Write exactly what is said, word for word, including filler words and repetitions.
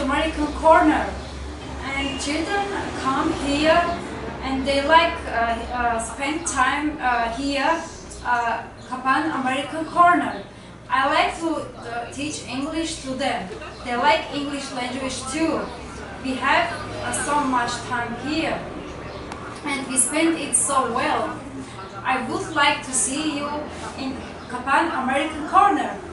American Corner, and children come here and they like uh, uh, spend time uh, here, uh, Kapan American Corner. I like to uh, teach English to them. They like English language too. We have uh, so much time here and we spend it so well. I would like to see you in Kapan American Corner.